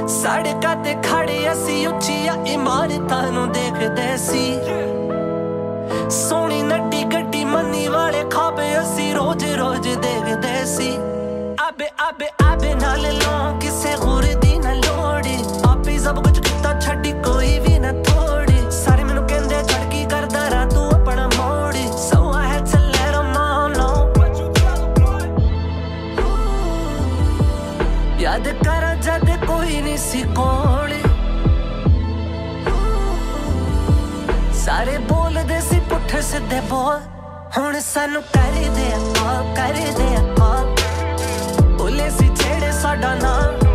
ਸੜਕਾਂ ਤੇ ਖੜੇ ਅਸੀਂ ਉੱਚੀਆਂ ਇਮਾਰਤਾਂ ਨੂੰ ਦੇਖਦੇ ਸੀ ਸੋਹਣੀ ਨੱਡੀ ਗੱਡੀ ਮੰਨੀ ਵਾਲੇ ਖਾਬੇ ਅਸੀਂ ਰੋਜ਼ ਰੋਜ਼ ਦੇਖਦੇ ਸੀ ਆਬੇ ਆਬੇ ਆਬੇ ਨਾਲ ਲਾਂ ਕਿਸੇ ਹੋਰ ਦੀ ਨਾ ਲੋੜੀ ਆਪੇ ਸਭ ਕੁਝ ਕੀਤਾ ਛੱਡੀ ਕੋਈ ਵੀ ਨਾ ਥੋੜੀ ਸਾਰੇ ਮੈਨੂੰ ਕਹਿੰਦੇ ਛੱਡ ਕੀ ਕਰਦਾ ਰਾ ਤੂੰ ਆਪਣਾ ਮੋੜੀ so I had to let them all know ਯਾਦ ਕਰਾਂ ਜਦ ਕੋਈ ਨਹੀਂ ਸੀ ਕੋਲ ਸਾਰੇ ਬੋਲਦੇ ਸੀ ਪੁੱਠੇ ਸਿੱਧੇ ਬੋਲ ਹੁਣ ਸਾਨੂੰ ਕਰਦੇ ਆ ਬੋਲੇ ਸੀ ਜਿਹੜੇ ਸਾਡਾ ਨਾਮ